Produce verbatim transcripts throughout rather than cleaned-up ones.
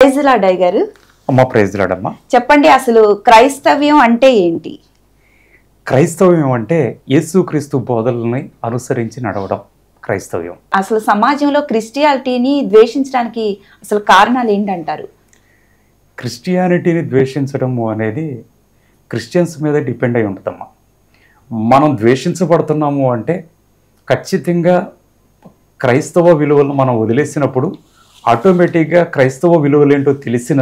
Praise lord అయ్య గారు. అమ్మ ప్రైజ్ లార్డ్ అమ్మ. చెప్పండి, అసలు క్రైస్తవ్యం అంటే ఏంటి? క్రైస్తవ్యం అంటే యేసుక్రీస్తు బోధనల్ని అనుసరించి నడవడం క్రైస్తవ్యం. అసలు సమాజంలో క్రిస్టియానిటీని ద్వేషించడానికి అసలు కారణాలు ఏంటంటారు? క్రిస్టియానిటీని ద్వేషించడము అనేది క్రిస్టియన్స్ మీద డిపెండ్ అయి ఉంటుందమ్మా. మనం ద్వేషించబడుతున్నాము అంటే ఖచ్చితంగా క్రైస్తవ విలువలను మనం వదిలేసినప్పుడు ఆటోమేటిక్గా క్రైస్తవ విలువలు ఏంటో తెలిసిన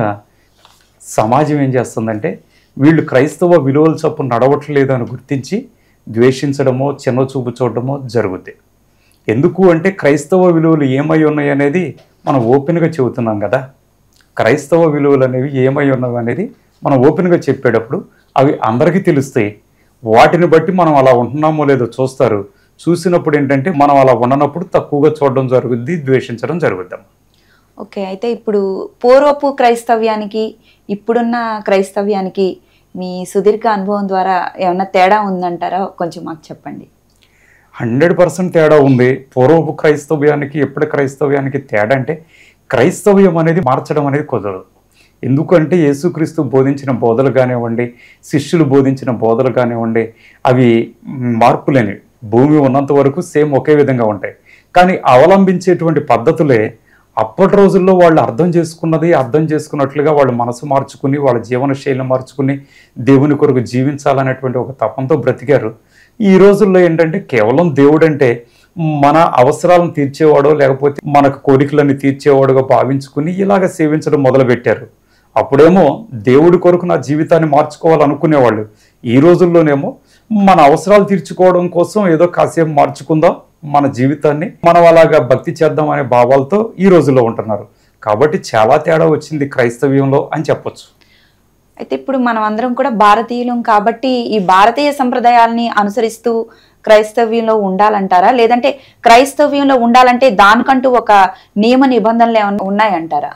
సమాజం ఏం చేస్తుందంటే వీళ్ళు క్రైస్తవ విలువలు చొప్పున నడవట్లేదు అని గుర్తించి ద్వేషించడమో చిన్న చూపు చూడడమో జరుగుద్ది. ఎందుకు అంటే క్రైస్తవ విలువలు ఏమై ఉన్నాయి అనేది మనం ఓపెన్గా చెబుతున్నాం కదా. క్రైస్తవ విలువలు అనేవి ఏమై ఉన్నవి అనేది మనం ఓపెన్గా చెప్పేటప్పుడు అవి అందరికీ తెలుస్తాయి. వాటిని బట్టి మనం అలా ఉంటున్నామో లేదో చూస్తారు. చూసినప్పుడు ఏంటంటే మనం అలా ఉండనప్పుడు తక్కువగా చూడడం జరుగుద్ది, ద్వేషించడం జరుగుద్దాం. ఓకే, అయితే ఇప్పుడు పూర్వపు క్రైస్తవ్యానికి ఇప్పుడున్న క్రైస్తవ్యానికి మీ సుదీర్ఘ అనుభవం ద్వారా ఏమన్నా తేడా ఉందంటారా? కొంచెం మాకు చెప్పండి. హండ్రెడ్ పర్సెంట్ తేడా ఉంది. పూర్వపు క్రైస్తవ్యానికి ఎప్పటి క్రైస్తవ్యానికి తేడా అంటే క్రైస్తవ్యం అనేది మార్చడం అనేది కుదరదు. ఎందుకంటే యేసుక్రీస్తు బోధించిన బోధలు కానివ్వండి, శిష్యులు బోధించిన బోధలు కానివ్వండి, అవి మార్పులేనివి. భూమి ఉన్నంత వరకు సేమ్ ఒకే విధంగా ఉంటాయి. కానీ అవలంబించేటువంటి పద్ధతులే అప్పటి రోజుల్లో వాళ్ళు అర్థం చేసుకున్నది అర్థం చేసుకున్నట్లుగా వాళ్ళు మనసు మార్చుకుని వాళ్ళ జీవన శైలిని మార్చుకుని దేవుని కొరకు జీవించాలనేటువంటి ఒక తపంతో బ్రతికారు. ఈ రోజుల్లో ఏంటంటే కేవలం దేవుడు అంటే మన అవసరాలను తీర్చేవాడో లేకపోతే మనకు కోరికలన్నీ తీర్చేవాడుగా భావించుకుని ఇలాగ సేవించడం మొదలుపెట్టారు. అప్పుడేమో దేవుడి కొరకు నా జీవితాన్ని మార్చుకోవాలనుకునేవాళ్ళు. ఈ రోజుల్లోనేమో మన అవసరాలు తీర్చుకోవడం కోసం ఏదో కాసేపు మార్చుకుందాం మన జీవితాన్ని, మనం అలాగా భక్తి చేద్దాం అనే భావాలతో ఈ రోజుల్లో ఉంటున్నారు. కాబట్టి చాలా తేడా వచ్చింది క్రైస్తవ్యంలో అని చెప్పొచ్చు. అయితే ఇప్పుడు మనం అందరం కూడా భారతీయులం కాబట్టి ఈ భారతీయ సంప్రదాయాలని అనుసరిస్తూ క్రైస్తవ్యంలో ఉండాలంటారా? లేదంటే క్రైస్తవ్యంలో ఉండాలంటే దానికంటూ ఒక నియమ నిబంధనలు ఏమైనా ఉన్నాయంటారా?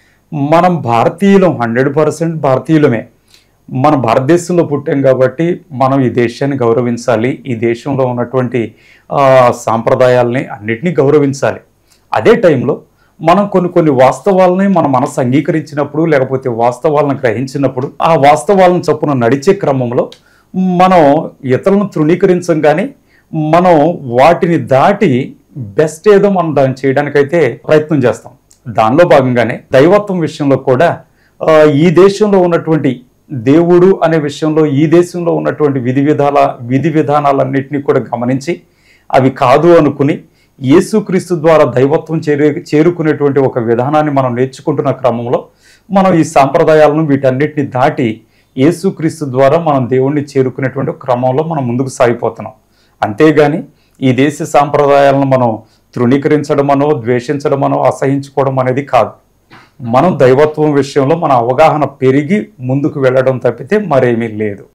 మనం భారతీయులం, హండ్రెడ్ పర్సెంట్ భారతీయులమే. మన భారతదేశంలో పుట్టాం కాబట్టి మనం ఈ దేశాన్ని గౌరవించాలి. ఈ దేశంలో ఉన్నటువంటి సాంప్రదాయాలని అన్నిటినీ గౌరవించాలి. అదే టైంలో మనం కొన్ని కొన్ని వాస్తవాలని మన మనసు అంగీకరించినప్పుడు లేకపోతే వాస్తవాలను గ్రహించినప్పుడు ఆ వాస్తవాలను చొప్పున నడిచే క్రమంలో మనం ఇతరులను తృణీకరించం కానీ మనం వాటిని దాటి బెస్ట్ ఏదో మనం దాన్ని చేయడానికైతే ప్రయత్నం చేస్తాం. దానిలో భాగంగానే దైవత్వం విషయంలో కూడా ఈ దేశంలో ఉన్నటువంటి దేవుడు అనే విషయంలో ఈ దేశంలో ఉన్నటువంటి విధి విధాల విధి విధానాలన్నింటినీ కూడా గమనించి అవి కాదు అనుకుని యేసుక్రీస్తు ద్వారా దైవత్వం చేరు చేరుకునేటువంటి ఒక విధానాన్ని మనం నేర్చుకుంటున్న క్రమంలో మనం ఈ సాంప్రదాయాలను వీటన్నిటిని దాటి యేసుక్రీస్తు ద్వారా మనం దేవుణ్ణి చేరుకునేటువంటి క్రమంలో మనం ముందుకు సాగిపోతున్నాం. అంతేగాని ఈ దేశ సాంప్రదాయాలను మనం తృణీకరించడమనో ద్వేషించడమనో అసహించుకోవడం అనేది కాదు. మనం దైవత్వం విషయంలో మన అవగాహన పెరిగి ముందుకు వెళ్ళడం తప్పితే మరేమీ లేదు.